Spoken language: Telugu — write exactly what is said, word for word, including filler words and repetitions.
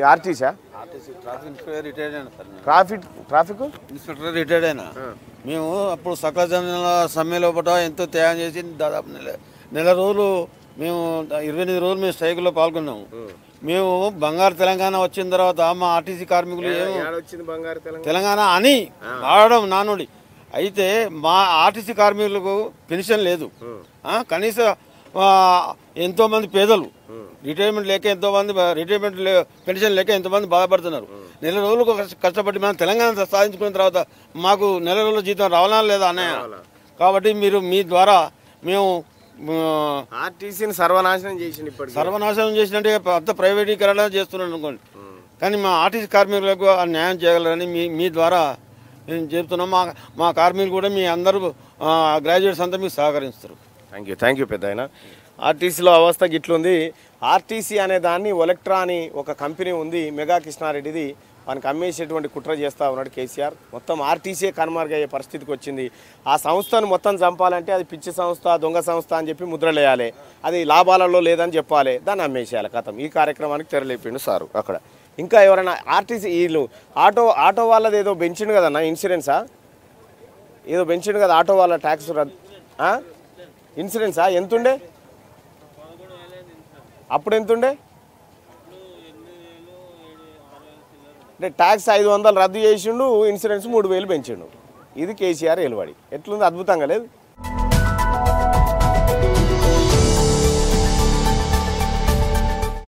RTC RTC traffic inspector retired అయినా sir traffic traffic inspector retired అయినా మేము అప్పుడు సకల జనుల సమ్మె లోపల ఎంతో త్యాగం చేసి దాదాపు నెల నెల రోజులు మేము ఇరవై ఎనిమిది రోజులు మేము స్ట్రైక్లో పాల్గొన్నాము. మేము బంగారు తెలంగాణ వచ్చిన తర్వాత మా ఆర్టీసీ కార్మికులు తెలంగాణ అని వాడడం నానుడి అయితే మా ఆర్టీసీ కార్మికులకు పెన్షన్ లేదు. కనీస ఎంతోమంది పేదలు రిటైర్మెంట్ లేక ఎంతోమంది రిటైర్మెంట్ పెన్షన్ లేక ఎంతోమంది బాధపడుతున్నారు. నెల రోజులు కష్టపడి మనం తెలంగాణ సాధించుకున్న తర్వాత మాకు నెల రోజుల జీతం రావాలా లేదా అన్నయ్య. కాబట్టి మీరు మీ ద్వారా మేము ఆర్టీసీని సర్వనాశనం చేసింది ఇప్పుడు సర్వనాశనం చేసినట్టే అంత ప్రైవేటీకరణ చేస్తున్నాను అనుకోండి. కానీ మా ఆర్టీసీ కార్మికులకు న్యాయం చేయగలరని మీ మీ ద్వారా మేము చెప్తున్నాం. మా మా కార్మికులు కూడా మీ అందరూ గ్రాడ్యుయేట్స్ అంతా మీకు సహకరిస్తారు. థ్యాంక్ యూ థ్యాంక్ యూ పెద్ద ఆయన. ఆర్టీసీలో అవస్థ గిట్లుంది. ఆర్టీసీ అనే దాన్ని ఒలెక్ట్రా అని ఒక కంపెనీ ఉంది మెగా కృష్ణారెడ్డిది, మనకు అమ్మేసేటువంటి కుట్ర చేస్తూ ఉన్నాడు కేసీఆర్. మొత్తం ఆర్టీసీ కనుమరుగయ్యే పరిస్థితికి వచ్చింది. ఆ సంస్థను మొత్తం చంపాలంటే అది పిచ్చి సంస్థ దొంగ సంస్థ అని చెప్పి ముద్రలేయాలి, అది లాభాలలో లేదని చెప్పాలి, దాన్ని అమ్మేసేయాలి. కథం ఈ కార్యక్రమానికి తెరలేపిండు సారు. అక్కడ ఇంకా ఎవరైనా ఆర్టీసీ వీళ్ళు ఆటో ఆటో వాళ్ళది ఏదో పెంచిండు కదన్నా ఇన్సూరెన్సా ఏదో పెంచిండు కదా ఆటో వాళ్ళ ట్యాక్స్ ఇన్సూరెన్సా ఎంతుండే అప్పుడు ఎంతుండే అంటే ట్యాక్స్ ఐదు వందలు రద్దు చేసిండు, ఇన్సూరెన్స్ మూడు వేలు పెంచిండు. ఇది కేసీఆర్ ఎలువడి ఎట్లుంది అద్భుతంగా లేదు.